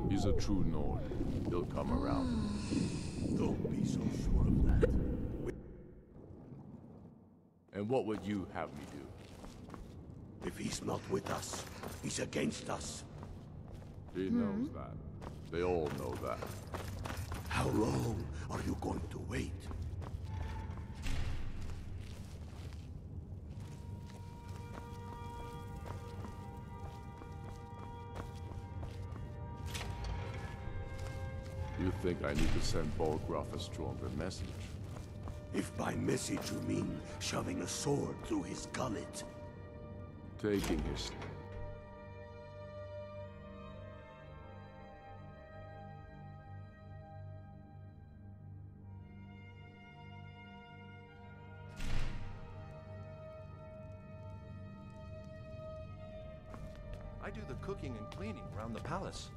He's a true Nord. He'll come around. Don't be so sure of that. And what would you have me do? If he's not with us, he's against us. He knows that. They all know that. How long are you going to wait? You think I need to send Bolgraf a stronger message? If by message you mean shoving a sword through his gullet. Taking his... I do the cooking and cleaning around the palace.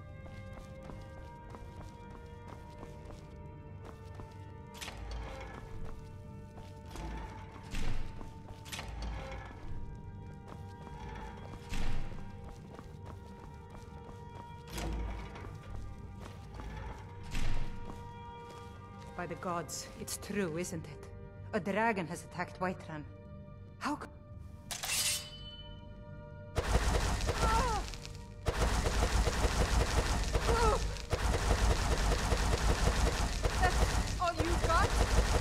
By the gods, it's true, isn't it? A dragon has attacked Whiterun. How could... That's all you got?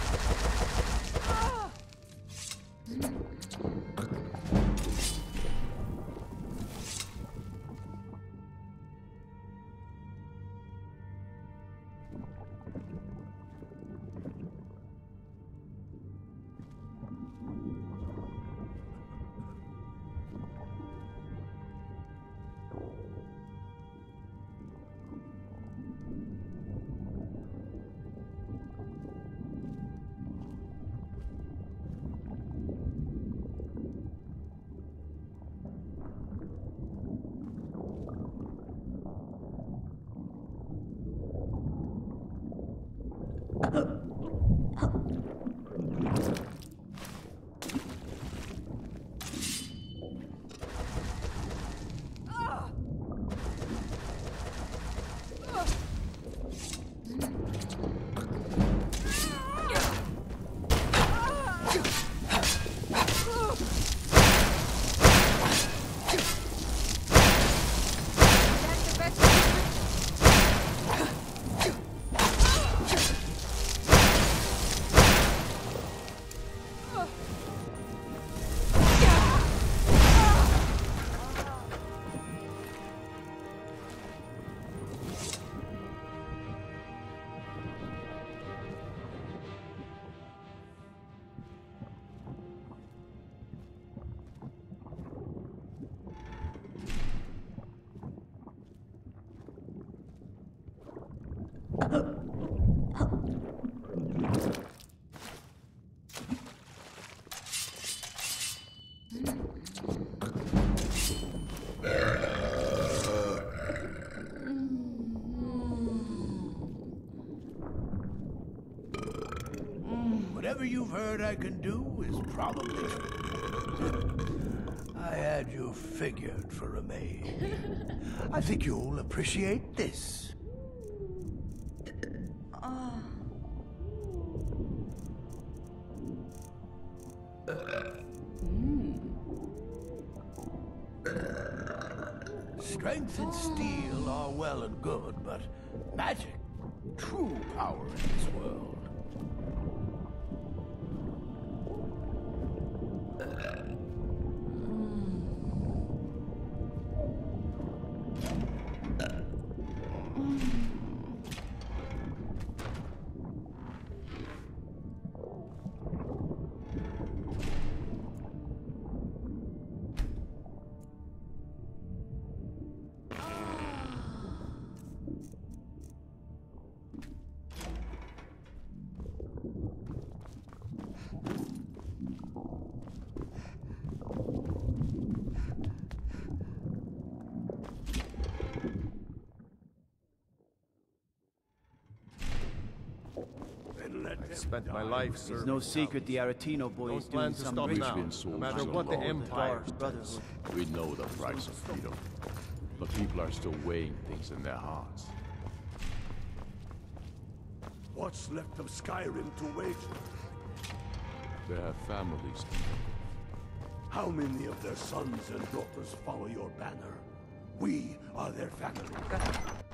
Whatever you've heard I can do is probably true. I had you figured for a maid. I think you'll appreciate this. Strength and steel are well and good, but magic, true power in this world. I've spent my life serving. It's no secret the Aretino boy is Don't doing plan to some stop rich now, been no soldiers matter on what the board. Empire Dark Brotherhood. We know the price of freedom. But people are still weighing things in their hearts. What's left of Skyrim to wage? They have families. How many of their sons and daughters follow your banner? We are their family.